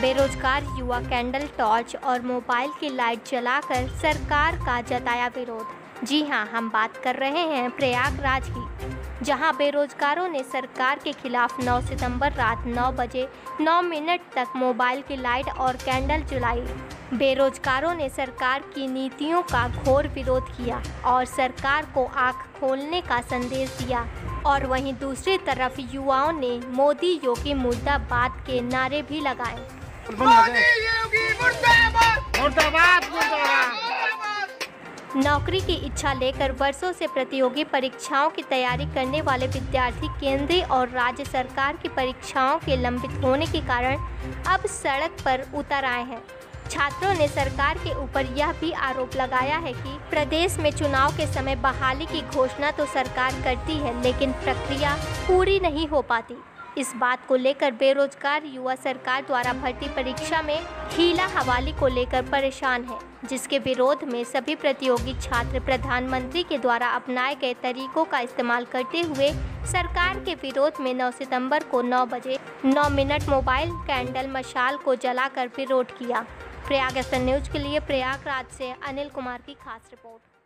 बेरोजगार युवा candle torch और मोबाइल की लाइट जलाकर सरकार का जताया विरोध। जी हां, हम बात कर रहे हैं प्रयागराज की, जहां बेरोजगारों ने सरकार के खिलाफ 9 सितंबर रात 9 बजे 9 मिनट तक मोबाइल की लाइट और कैंडल जलाई। बेरोजगारों ने सरकार की नीतियों का घोर विरोध किया और सरकार को आंख खोलने का संदेश दिया। और वहीं दूसरी तरफ युवाओं ने मोदी योगी मुर्दाबाद के नारे भी लगाए। मोदी योगी मुर्दाबाद, मुर्दाबाद, मुर्दाबाद। नौकरी की इच्छा लेकर वर्षों से प्रतियोगी परीक्षाओं की तैयारी करने वाले विद्यार्थी केंद्रीय और राज्य सरकार की परीक्षाओं के लंबित होने के कारण अब सड़क पर उतर आए हैं। छात्रों ने सरकार के ऊपर यह भी आरोप लगाया है कि प्रदेश में चुनाव के समय बहाली की घोषणा तो सरकार करती है, लेकिन प्रक्रिया पूरी नहीं हो पाती। इस बात को लेकर बेरोजगार युवा सरकार द्वारा भर्ती परीक्षा में हीला हवाली को लेकर परेशान है, जिसके विरोध में सभी प्रतियोगी छात्र प्रधानमंत्री के द्वारा अपनाए गए तरीकों का इस्तेमाल करते हुए सरकार के विरोध में 9 सितंबर को 9 बजे 9 मिनट मोबाइल कैंडल मशाल को जलाकर विरोध किया। प्रयाग न्यूज के लिए प्रयागराज से अनिल कुमार की खास रिपोर्ट।